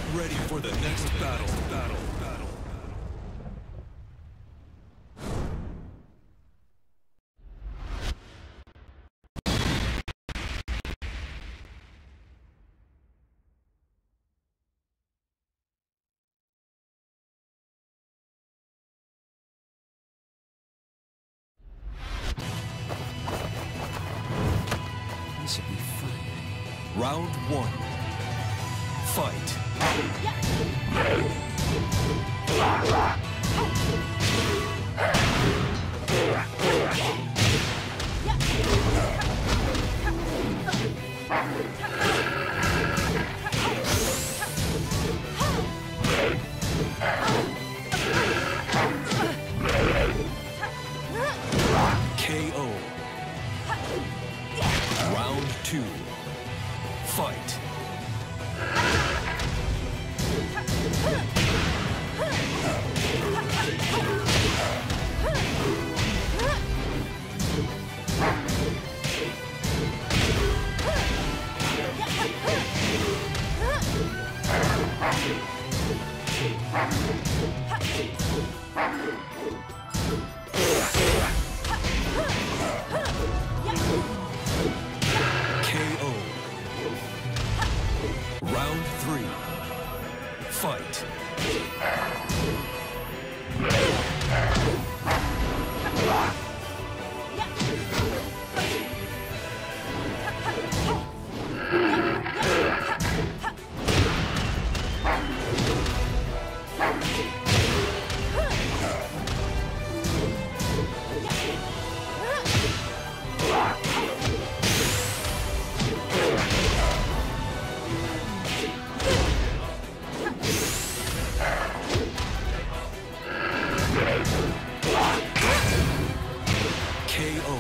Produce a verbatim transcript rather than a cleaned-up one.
ready for the next battle. Battle. Battle. This should be fun. Round one. Fight. K O. Round two. Fight. K O. Round three. Fight. K O.